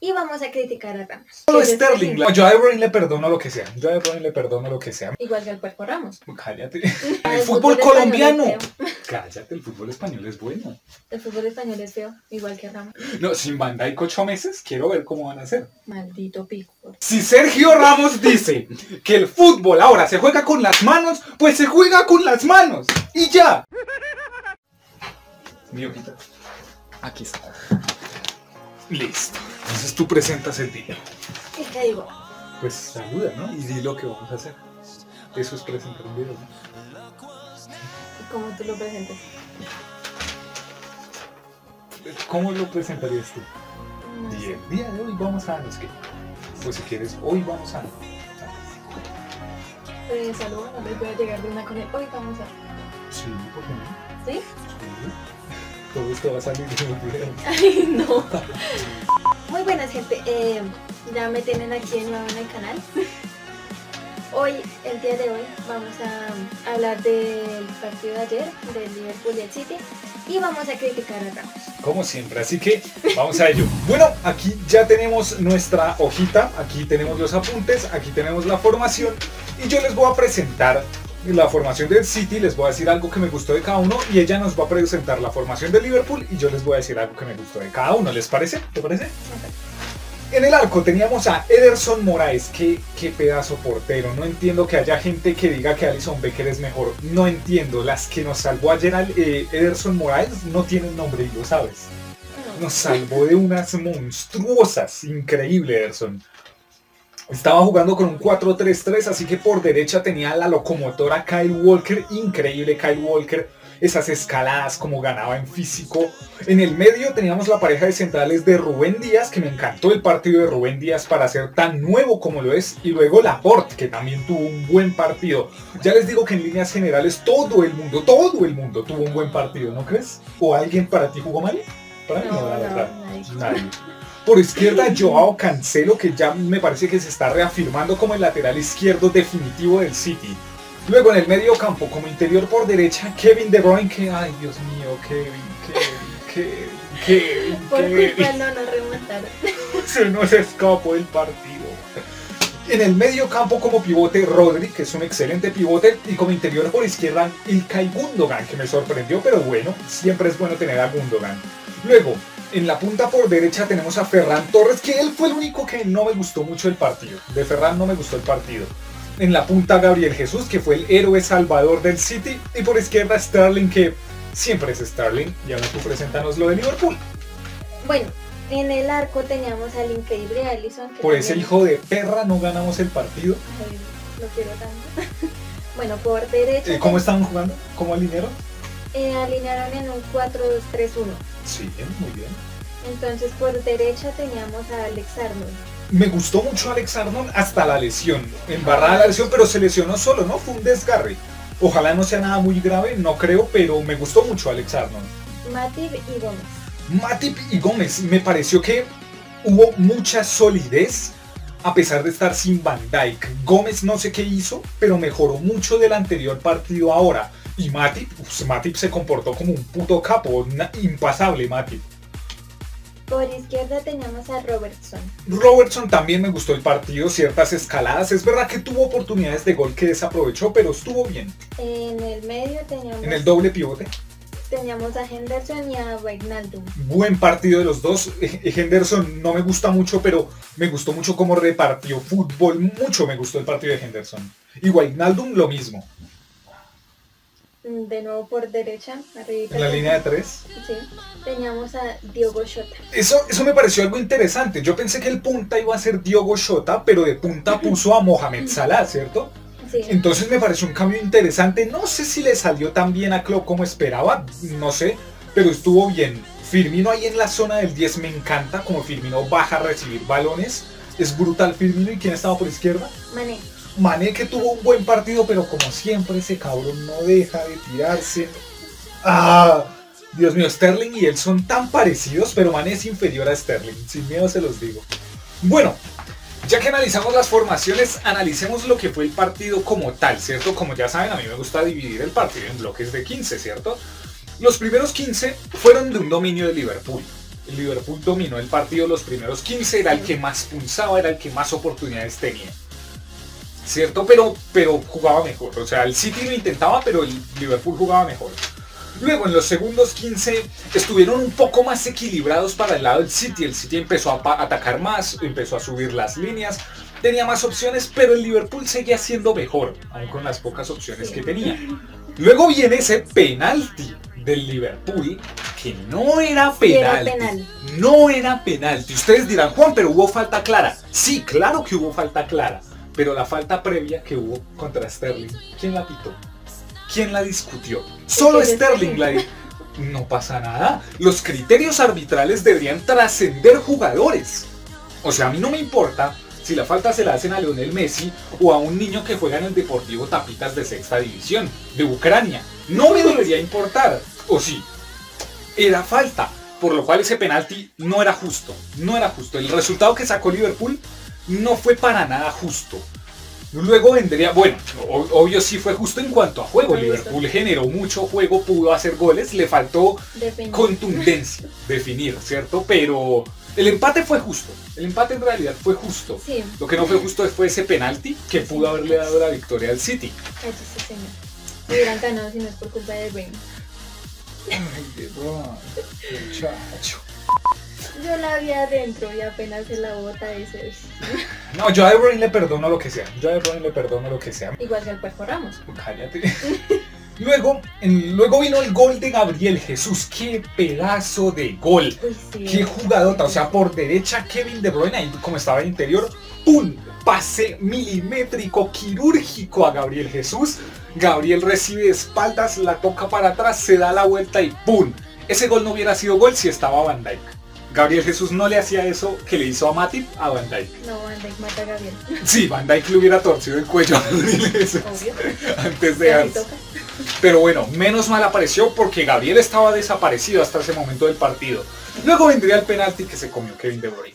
y vamos a criticar a Ramos. Solo Sterling. Yo a De Bruyne le perdono lo que sea. Yo a De Bruyne le perdono lo que sea. Igual que al Puerco Ramos. Cállate. El El fútbol colombiano. español es feo. Cállate, el fútbol español es bueno. El fútbol español es feo, igual que Ramos. No, sin Van Dijk 8 meses, quiero ver cómo van a hacer. Maldito pico. Si Sergio Ramos dice que el fútbol ahora se juega con las manos, pues se juega con las manos. Y ya. Mi hojita. Aquí está. Listo. Entonces tú presentas el video. ¿Y qué digo? Pues saluda, ¿no? Y di lo que vamos a hacer. Eso es presentar un video, ¿no? ¿Cómo tú lo presentas? ¿Cómo lo presentarías tú? No Y sé. el día de hoy vamos a... ¿qué? Pues si quieres, hoy vamos a... Saludos, no les voy a llegar de una con él. Hoy vamos a... Sí, ¿por qué no? ¿Sí? Sí. Todo esto va a salir en el video. Ay, no. Muy buenas, gente. Ya me tienen aquí de nuevo en el canal. Hoy, el día de hoy, vamos a hablar del partido de ayer, del Liverpool y el City. Y vamos a criticar a Ramos. Como siempre, así que vamos a ello. Bueno, aquí ya tenemos nuestra hojita, aquí tenemos los apuntes, aquí tenemos la formación y yo les voy a presentar la formación del City, les voy a decir algo que me gustó de cada uno y ella nos va a presentar la formación del Liverpool y yo les voy a decir algo que me gustó de cada uno, ¿les parece? ¿Te parece? En el arco teníamos a Ederson Moraes, qué pedazo portero, no entiendo que haya gente que diga que Alisson Becker es mejor, no entiendo, las que nos salvó ayer Ederson Moraes no tienen nombre y lo sabes, nos salvó de unas monstruosas, increíble Ederson. Estaba jugando con un 4-3-3, así que por derecha tenía la locomotora Kyle Walker, increíble Kyle Walker, esas escaladas como ganaba en físico. En el medio teníamos la pareja de centrales de Rubén Díaz, que me encantó el partido de Rubén Díaz para ser tan nuevo como lo es, y luego Laporte, que también tuvo un buen partido. Ya les digo que en líneas generales todo el mundo tuvo un buen partido, ¿no crees? ¿O alguien para ti jugó mal? Para mí no, la verdad. Nadie. Por izquierda, Joao Cancelo, que ya me parece que se está reafirmando como el lateral izquierdo definitivo del City. Luego en el medio campo, como interior por derecha, Kevin De Bruyne, que, ay Dios mío, Kevin. Por culpa no nos remontaron. Se nos escapó el partido. En el medio campo como pivote, Rodri, que es un excelente pivote, y como interior por izquierda, Ilkay Gundogan, que me sorprendió, pero bueno, siempre es bueno tener a Gundogan. Luego, en la punta por derecha tenemos a Ferran Torres, que él fue el único que no me gustó mucho el partido. De Ferran no me gustó el partido. En la punta Gabriel Jesús, que fue el héroe salvador del City. Y por izquierda Sterling, que siempre es Sterling. Y ahora tú preséntanos lo de Liverpool. Bueno, en el arco teníamos al increíble Alisson. Por ese hijo de perra no ganamos el partido. Ay, lo quiero tanto. Bueno, por derecha... ¿Cómo estaban jugando? ¿Cómo alinearon? Alinearon en un 4-2-3-1. Sí, muy bien. Entonces por derecha teníamos a Alex Arnold. Me gustó mucho Alex Arnold hasta la lesión. Embarrada la lesión, pero se lesionó solo, ¿no? Fue un desgarre. Ojalá no sea nada muy grave, no creo, pero me gustó mucho Alex Arnold. Matip y Gómez. Matip y Gómez, me pareció que hubo mucha solidez a pesar de estar sin Van Dijk. Gómez no sé qué hizo, pero mejoró mucho del anterior partido ahora. Y Matip se comportó como un puto capo, impasable Matip. Por izquierda teníamos a Robertson. Robertson también me gustó el partido, ciertas escaladas. Es verdad que tuvo oportunidades de gol que desaprovechó, pero estuvo bien. En el medio teníamos... En el doble pivote. Teníamos a Henderson y a Wijnaldum. Buen partido de los dos. Henderson no me gusta mucho, pero me gustó mucho cómo repartió fútbol. Mucho me gustó el partido de Henderson. Y Wijnaldum lo mismo. De nuevo por derecha, arriba. En la línea de 3. Sí, teníamos a Diogo Jota. Eso me pareció algo interesante. Yo pensé que el punta iba a ser Diogo Jota, pero de punta puso a Mohamed Salah, ¿cierto? Sí. Entonces me pareció un cambio interesante. No sé si le salió tan bien a Klopp como esperaba, no sé, pero estuvo bien. Firmino ahí en la zona del 10 me encanta, como Firmino baja a recibir balones. Es brutal Firmino. ¿Y quién estaba por izquierda? Mané. Mané, que tuvo un buen partido, pero como siempre ese cabrón no deja de tirarse. ¡Ah! Dios mío, Sterling y él son tan parecidos, pero Mané es inferior a Sterling, sin miedo se los digo. Bueno, ya que analizamos las formaciones, analicemos lo que fue el partido como tal, ¿cierto? Como ya saben, a mí me gusta dividir el partido en bloques de 15, ¿cierto? Los primeros 15 fueron de un dominio de Liverpool. El Liverpool dominó el partido los primeros 15, era el que más pulsaba, era el que más oportunidades tenía. ¿Cierto? Pero jugaba mejor. O sea, el City lo intentaba, pero el Liverpool jugaba mejor. Luego, en los segundos 15, estuvieron un poco más equilibrados para el lado del City. El City empezó a atacar más, empezó a subir las líneas, tenía más opciones, pero el Liverpool seguía siendo mejor, aun con las pocas opciones que tenía. Luego viene ese penalti del Liverpool, que no era penalti. No era penalti. Ustedes dirán, Juan, pero hubo falta clara. Sí, claro que hubo falta clara, pero la falta previa que hubo contra Sterling, ¿quién la pitó? ¿Quién la discutió? Solo Sterling la discutió. No pasa nada. Los criterios arbitrales deberían trascender jugadores. O sea, a mí no me importa si la falta se la hacen a Lionel Messi o a un niño que juega en el Deportivo Tapitas de sexta división, de Ucrania. No me debería importar. O sí, era falta. Por lo cual ese penalti no era justo. No era justo. El resultado que sacó Liverpool no fue para nada justo. Luego vendría, bueno, obvio sí fue justo en cuanto a juego. Liverpool generó mucho juego, pudo hacer goles, le faltó contundencia, definir, ¿cierto? Pero el empate fue justo, el empate en realidad fue justo. Sí. Lo que no fue justo fue ese penalti que pudo haberle dado la victoria al City. Cállese, señor. Hubieran ganado si no es por culpa de Bruyne. Ay, De Bruyne, muchacho. Yo la vi adentro y apenas se la bota y se... No, yo a De Bruyne le perdono lo que sea. Yo a De Bruyne le perdono lo que sea. Igual que al Cuerpo Ramos. Cállate. Luego vino el gol de Gabriel Jesús. ¡Qué pedazo de gol! Uy, sí, ¡Qué jugadota! O sea, por derecha Kevin De Bruyne, ahí como estaba en interior, ¡pum! Pase milimétrico, quirúrgico a Gabriel Jesús. Gabriel recibe de espaldas, la toca para atrás, se da la vuelta y ¡pum! Ese gol no hubiera sido gol si estaba Van Dijk. Gabriel Jesús no le hacía eso que le hizo a Matip a Van Dijk. No, Van Dijk mata a Gabriel. Sí, Van Dijk le hubiera torcido el cuello Obvio. antes de darse. Pero bueno, menos mal apareció porque Gabriel estaba desaparecido hasta ese momento del partido. Luego vendría el penalti que se comió Kevin De Bruyne.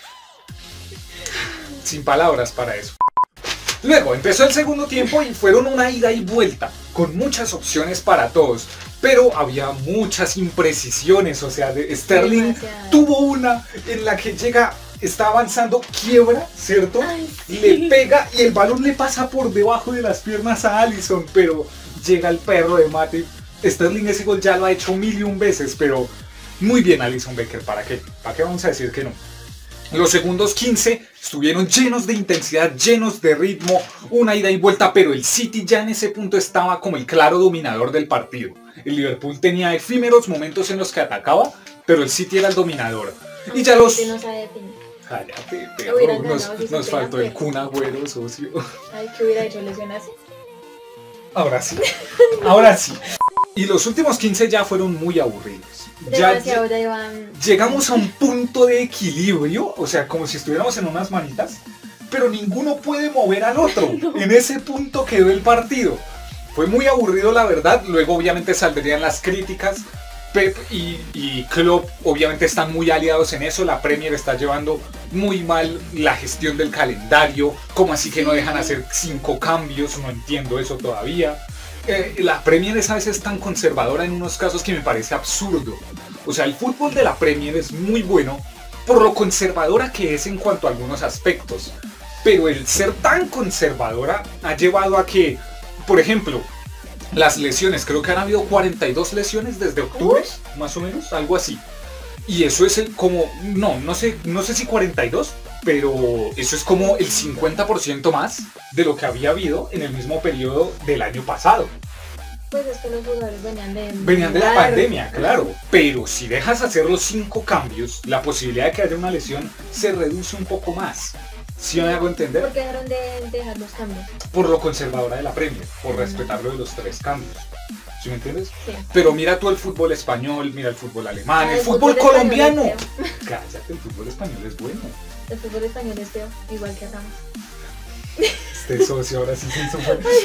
Sin palabras para eso. Luego empezó el segundo tiempo y fueron una ida y vuelta, con muchas opciones para todos, pero había muchas imprecisiones. O sea, Sterling tuvo una en la que llega, está avanzando, quiebra, ¿cierto? Ay, sí. Le pega y el balón le pasa por debajo de las piernas a Alisson, pero llega el perro de Matip. Sterling ese gol ya lo ha hecho 1001 veces, pero muy bien Alisson Becker, ¿para qué? ¿Para qué vamos a decir que no? Los segundos 15 estuvieron llenos de intensidad, llenos de ritmo, una ida y vuelta, pero el City ya en ese punto estaba como el claro dominador del partido. El Liverpool tenía efímeros momentos en los que atacaba, pero el City era el dominador. Y ya los... No sabe definir. Cállate, perro, nos faltó el Kun Agüero, socio. Ay, ¿qué hubiera hecho? ¿Lesionarse? Ahora sí, ahora sí. Y los últimos 15 ya fueron muy aburridos. Llegamos a un punto de equilibrio, o sea, como si estuviéramos en unas manitas, pero ninguno puede mover al otro. No. En ese punto quedó el partido. Fue muy aburrido, la verdad. Luego obviamente saldrían las críticas. Pep y Klopp obviamente están muy aliados en eso. La Premier está llevando muy mal la gestión del calendario. ¿Cómo así que no dejan hacer 5 cambios? No entiendo eso todavía. La Premier es a veces tan conservadora en unos casos que me parece absurdo. O sea, el fútbol de la Premier es muy bueno por lo conservadora que es en cuanto a algunos aspectos. Pero el ser tan conservadora ha llevado a que, por ejemplo, las lesiones, creo que han habido 42 lesiones desde octubre, más o menos, algo así. Y eso es como, no sé si 42, pero eso es como el 50% más de lo que había habido en el mismo periodo del año pasado. Pues es que los jugadores venían de la pandemia, claro. Pero si dejas hacer los 5 cambios, la posibilidad de que haya una lesión se reduce un poco más. ¿Sí me hago entender? ¿Por qué dejaron de dejar los cambios? Por lo conservadora de la Premier, por respetar lo de los 3 cambios. ¿Sí me entiendes? Sí. Pero mira tú el fútbol español, mira el fútbol alemán, el fútbol colombiano. Cállate, el fútbol español es bueno. El fútbol español es feo, igual que Ramos. Este socio ahora sí se hizo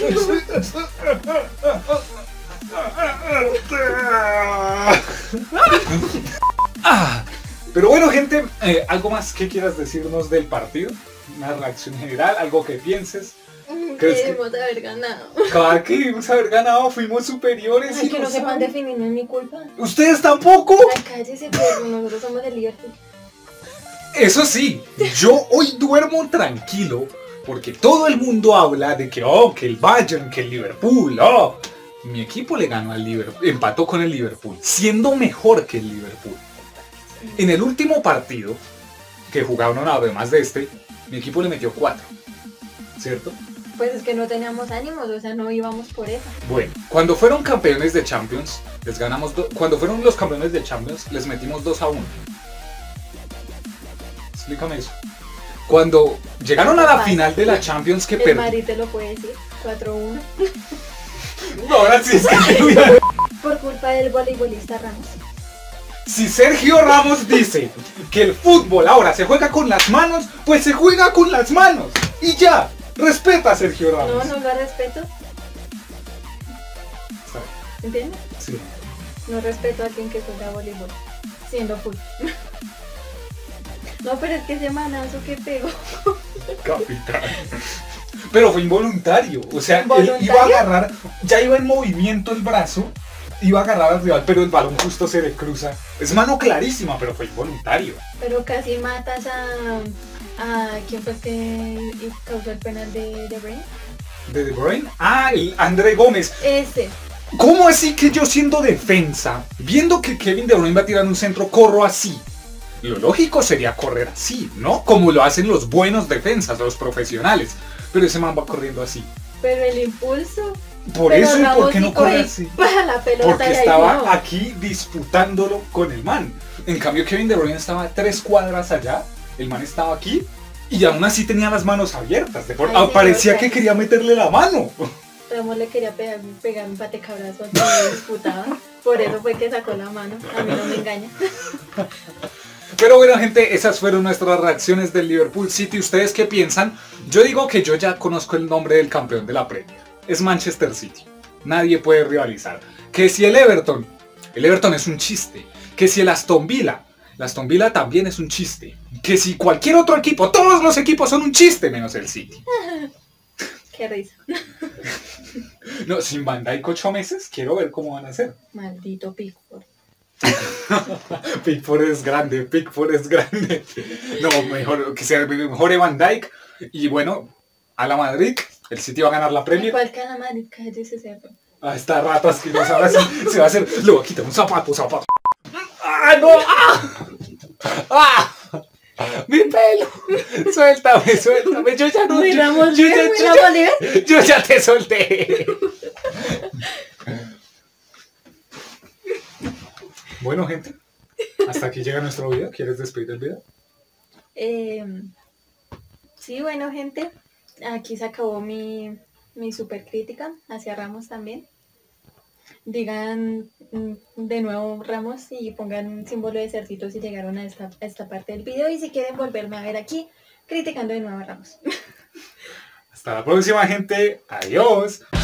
Pero bueno, gente, ¿algo más que quieras decirnos del partido? Una reacción general, algo que pienses. Debimos haber ganado. Cada que debimos haber ganado fuimos superiores. Ay, y que no lo sepan saben. definir, no es mi culpa. ¿Ustedes tampoco? Ay, cállese, pero nosotros somos del Liverpool. Eso sí, yo hoy duermo tranquilo porque todo el mundo habla de que, oh, que el Bayern, que el Liverpool, oh. Mi equipo le ganó al Liverpool, empató con el Liverpool, siendo mejor que el Liverpool. En el último partido que jugaron además de este, mi equipo le metió 4, ¿cierto? Pues es que no teníamos ánimos, o sea, no íbamos por eso. Bueno, cuando fueron campeones de Champions, les ganamos, cuando fueron los campeones de Champions, les metimos 2-1. Explícame eso. Cuando llegaron a la final de la Champions que El perdieron. Madrid te lo puede decir, 4-1. Ahora sí es que Por culpa del voleibolista Ramos. si Sergio Ramos dice que el fútbol ahora se juega con las manos, pues se juega con las manos. Y ya, respeta a Sergio Ramos. No, no lo respeto. ¿Entiendes? Sí. No respeto a quien que juega voleibol, siendo fútbol. No, pero es que ese manazo que pegó. Capitán. Pero fue involuntario. O sea, él ¿Involuntario? iba a agarrar, ya iba en movimiento el brazo, iba a agarrar al rival, pero el balón justo se le cruza. Es mano clarísima, pero fue involuntario. Pero casi matas a ¿quién fue el que causó el penal de De Bruyne? ¿De De Bruyne? Ah, el André Gómez. Ese. ¿Cómo así que yo siendo defensa, viendo que Kevin De Bruyne va a tirar un centro, corro así? Lo lógico sería correr así, ¿no? Como lo hacen los buenos defensas, los profesionales. Pero ese man va corriendo así. Pero el impulso. Por Pero eso, ¿y por Ramos qué no sí corre coge así? para la pelota Porque y ahí estaba no. aquí disputándolo con el man. En cambio, Kevin De Bruyne estaba 3 cuadras allá, el man estaba aquí y aún así tenía las manos abiertas. Ay, sí, Parecía o sea, que quería meterle la mano. Ramos le quería pegar un patecabrazo cuando lo disputaba. Por eso fue que sacó la mano. A mí no me engaña. Pero bueno, gente, esas fueron nuestras reacciones del Liverpool City. ¿Ustedes qué piensan? Yo digo que yo ya conozco el nombre del campeón de la Premier. Es Manchester City. Nadie puede rivalizar. Que si el Everton es un chiste. Que si el Aston Villa también es un chiste. Que si cualquier otro equipo, todos los equipos son un chiste menos el City. Qué risa. No, sin Van Dijk 8 meses, quiero ver cómo van a ser. Maldito Pickford. Pickford es grande, Pickford es grande. No, mejor que sea mejor Van Dijk. Y bueno, a la Madrid, el City va a ganar la Premier. ¿Cuál Canamari? Cállese cerdo. Ah, esta rata asquerosa, ahora sí se va a hacer. Le voy a quitar un zapato. ¡Ah, no! ¡Ah! ¡Ah! ¡Mi pelo! Suéltame. Yo ya no. Uy, Ramos, yo, bien, ya, Ramos, bien. yo ya te solté. Bueno, gente, hasta aquí llega nuestro video. ¿Quieres despedir el video? Sí, bueno, gente, aquí se acabó mi super crítica hacia Ramos también. Digan de nuevo Ramos y pongan un símbolo de cercito si llegaron a esta parte del video y si quieren volverme a ver aquí criticando de nuevo a Ramos. Hasta la próxima, gente. Adiós.